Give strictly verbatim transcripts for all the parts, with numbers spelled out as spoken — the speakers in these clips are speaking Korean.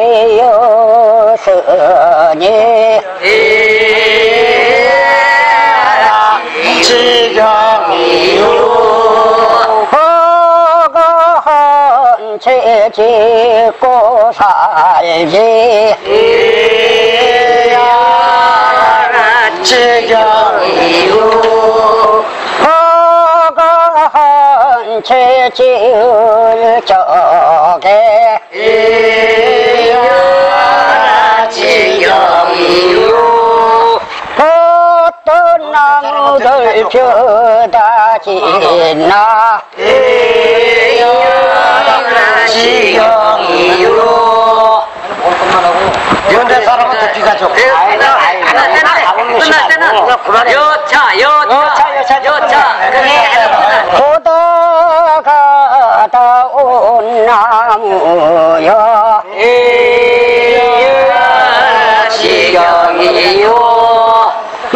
되었으니 지경이요 허가한 채 짓고 살지 지경이요 허가한 채 지을 적에 지경이요 어떤 나무들 펴다 짓나 지경이요 연대 사람은 듣기가 좋고 끝났잖아. 여차, 여차, 여차, 여차. 보다가다 온 나무여 지경이요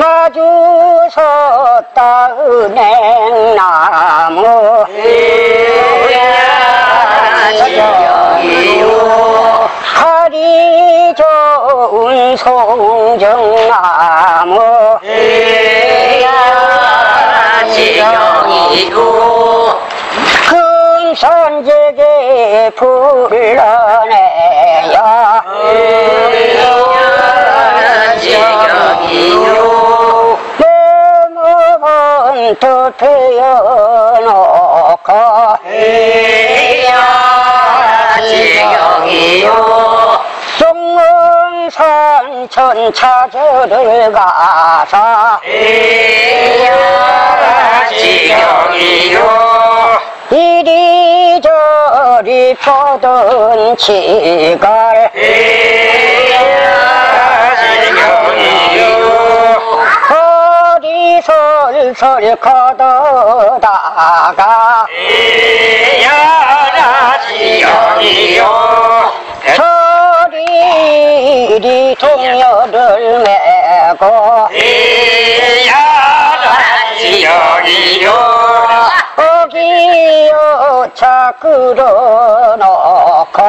마주섰다 은행나무 지경이요 칼이 좋은 송정나무 지경이요 금선제게 불러내야 지경이요 몸은 또 태워놓고 지경이요 송문산천 찾으러 가서 지경이요 이리저리 뻗은 치갈 지경이요 허리 솔솔 걷어다가 지경이요 저리리 동료를 메고 지경이요 거기요 차 끌어놓고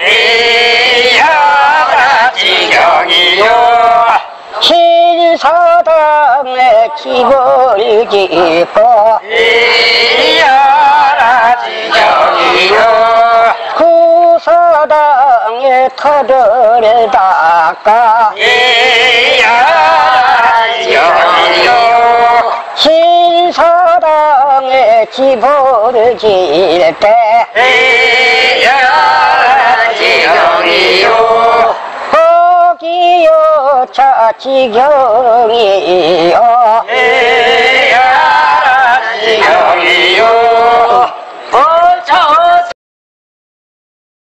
지경이요 신사당에 집을 짓고 지경이요 구사당에 터를 닦아 지경이요 신사당에 집을 질 때 지경이요 거기요 차 지경이요